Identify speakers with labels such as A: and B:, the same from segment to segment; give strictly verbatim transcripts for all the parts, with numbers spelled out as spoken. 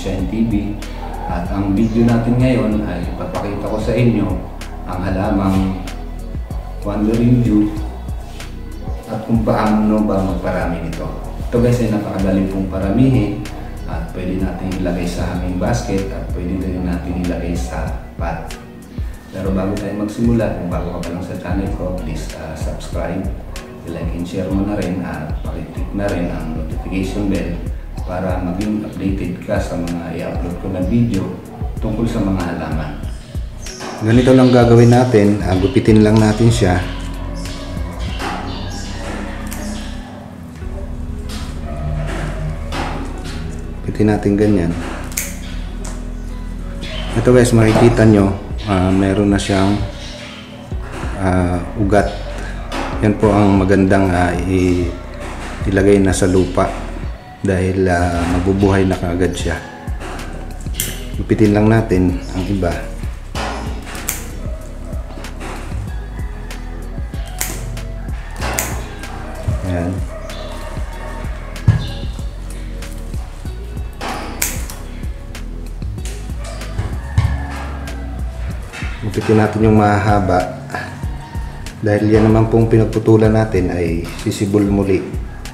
A: Shine T V. At ang video natin ngayon ay ipapakita ko sa inyo ang halamang wandering Jew at kung paano ba magparami nito. Ito guys ay napakadali pong paramihin at pwede natin ilagay sa hanging basket at pwede din natin ilagay sa pot. Pero bago tayo magsimula, kung bago ka pa lang sa channel ko, please uh, subscribe, like and share mo na rin at pakiclick na rin ang notification bell para maging updated ka sa mga i-upload ko na video tungkol sa mga halaman.
B: Ganito lang gagawin natin, uh, gupitin lang natin siya. Gupitin natin ganyan. Ito guys, makikita nyo, uh, meron na siyang uh, ugat. Yan po ang magandang uh, ilagay na sa lupa dahil uh, mabubuhay na kaagad siya. Gupitin lang natin ang iba. Ayan. Gupitin natin yung mahaba dahil yan naman pong pinagputulan natin ay sisibol muli.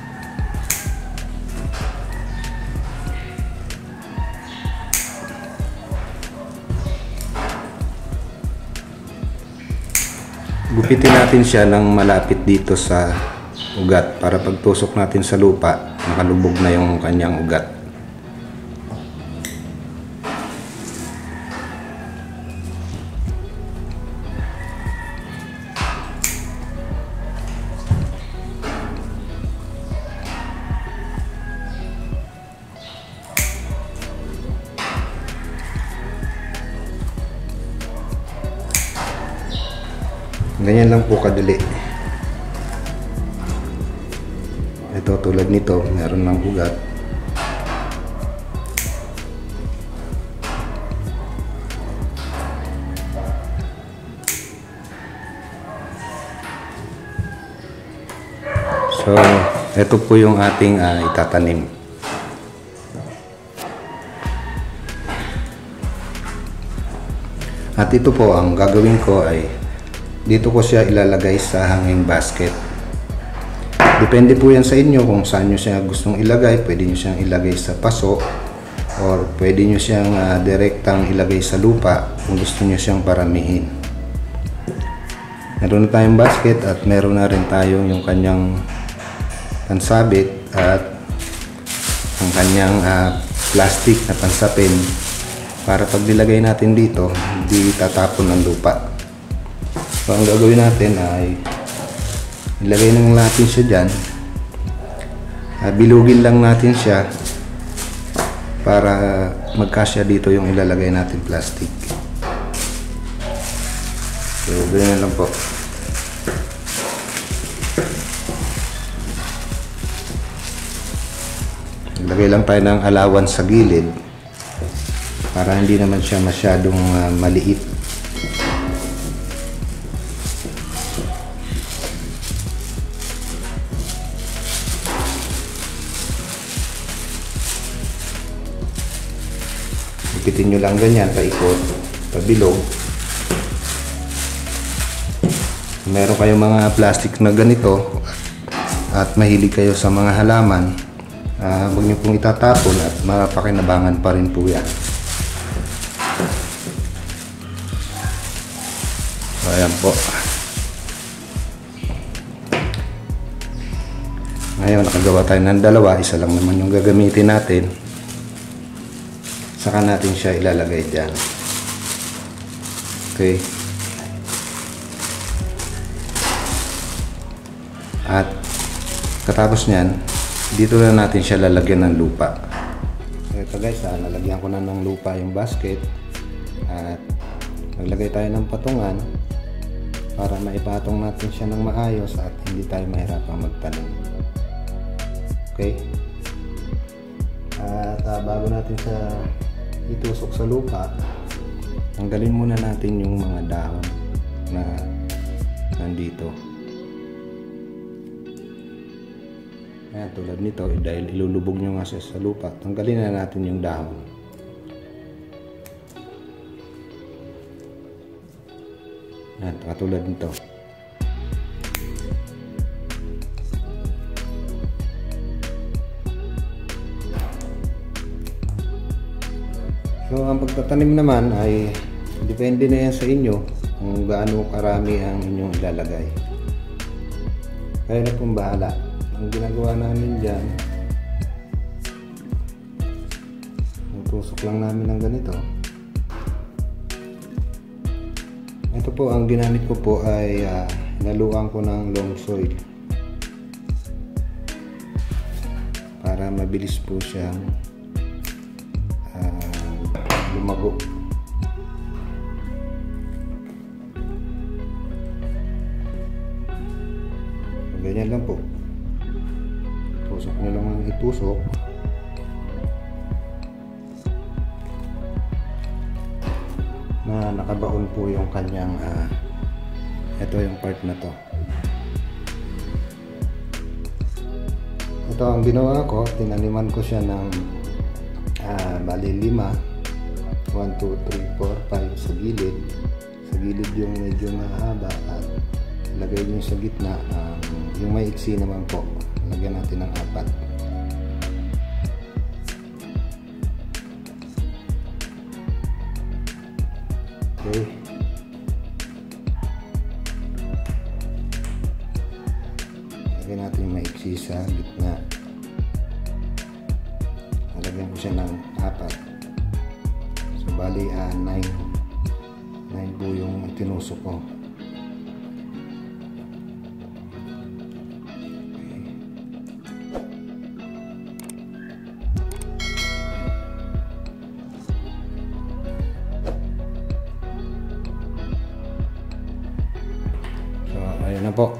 B: Gupitin natin siya ng malapit dito sa ugat para pagtusok natin sa lupa, nakalubog na yung kanyang ugat. Ganyan lang po kadali. Ito tulad nito, meron ng ugat. So, ito po yung ating uh, itatanim. At ito po ang gagawin ko ay dito ko siya ilalagay sa hanging basket. Depende po yan sa inyo kung saan nyo siya gustong ilagay. Pwede nyo siyang ilagay sa paso or pwede nyo siyang uh, direktang ilagay sa lupa kung gusto nyo siyang paramihin. Meron na tayong basket at meron na rin tayo yung kanyang pansabit at ang kanyang uh, plastic na pansapin para pag nilagay natin dito hindi tatapon ng lupa. So, ang gagawin natin ay ilagay lang natin siya dyan. Uh, bilugin lang natin siya para magkasya dito yung ilalagay natin plastic. So, ganyan lang po. Ilagay lang tayo ng allowance sa gilid para hindi naman siya masyadong uh, maliit. Ipitin nyo lang ganyan, paikot, pabilog. Meron kayong mga plastic na ganito at mahilig kayo sa mga halaman, uh, huwag nyo pong itatapon at mapakinabangan pa rin po yan. So, ayan po. Ngayon, nakagawa tayo ng dalawa. Isa lang naman yung gagamitin natin. Saka natin siya ilalagay dyan. Okay. At katapos nyan, dito na natin siya lalagyan ng lupa. So ito guys, ah, nalagyan ko na ng lupa yung basket. At naglagay tayo ng patungan para maipatong natin siya ng maayos at hindi tayo mahirapang magtanim. Okay. At uh, bago natin sa itusok sa lupa, tanggalin muna natin yung mga dahon na nandito. Ayan, tulad nito, dahil ilulubog nyo nga siya sa lupa, tanggalin na natin yung dahon. Yan, katulad nito. So ang pagtatanim naman ay depende na yan sa inyo kung gaano karami ang inyong ilalagay. Kaya na pong bahala. Ang ginagawa namin dyan, tusok lang namin ng ganito. Ito po, ang ginamit ko po ay uh, naluan ko ng long soil para mabilis po siyang uh, lumago. Ganyan lang po. Tusok nyo lang ang itusok. Na nakabaon po yung kanyang uh, ito yung part na to. Ito ang ginawa ko, tinaniman ko siya ng uh, bali lima, one, two, three, four, five sa gilid. Sa gilid yung medyo mahaba at lagay nyo sa gitna. Um, yung may iksi naman po, lagyan natin ng apat. Okay. Lagyan natin yung maiksi sa gitna. Lagyan ko siya ng apat. So bali uh, nine nine po yung tinusok ko. Ayan na po.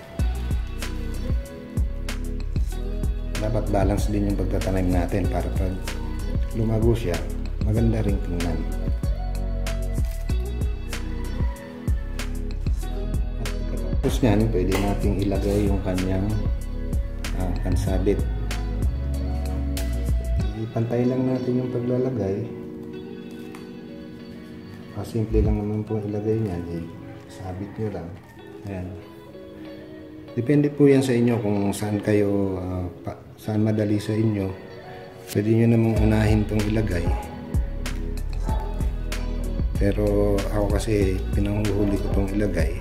B: Dapat balance din yung pagtatanim natin para pag lumago siya, maganda rin tingnan. Tapos nyan, pwede nating ilagay yung kanyang uh, pansabit. Ipantay lang natin yung paglalagay. Uh, simple lang naman po ilagay nyan. Eh, sabit nyo lang. Ayan. Depende po yan sa inyo kung saan kayo uh, pa, saan madali sa inyo. Pwede nyo namang unahin itong ilagay, pero ako kasi pinanguhuli ko itong ilagay.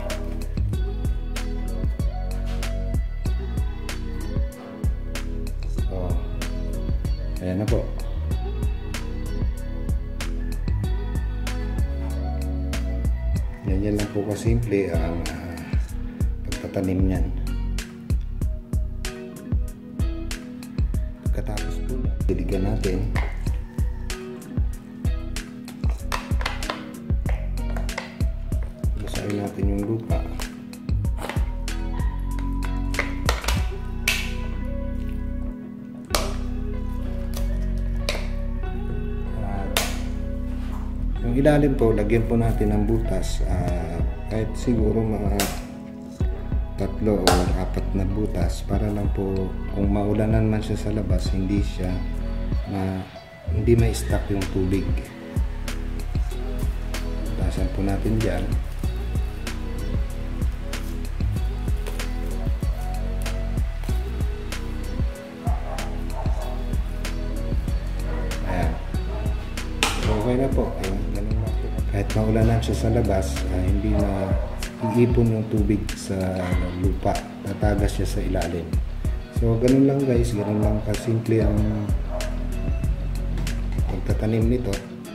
B: So ayan na po. Yan lang po kasimple ang uh, pagtatanim niyan. Pagkatapos po, diligan natin. Basahin natin yung lupa. At yung ilalim po, lagyan po natin ng butas. Uh, kahit siguro mga tatlo o apat na butas para lang po kung maulanan man siya sa labas, hindi siya na hindi may stuck yung tubig. Tasan po natin dyan. Ayan. Okay na po. Ayan, ganun na po. Kahit maulanan siya sa labas, uh, hindi na iipon yung tubig sa lupa, tatagas siya sa ilalim. So ganun lang guys, ganun lang kasimple ang pagtatanim nito.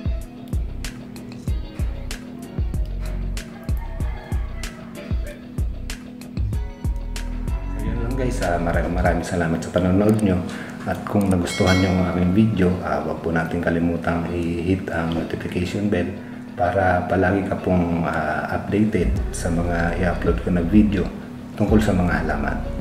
B: Ayun lang guys, uh, maraming maraming salamat sa panonood nyo. At kung nagustuhan nyo ang aming video, uh, huwag po natin kalimutang i-hit ang notification bell para palagi ka pong uh, updated sa mga i-upload ko na video tungkol sa mga halaman.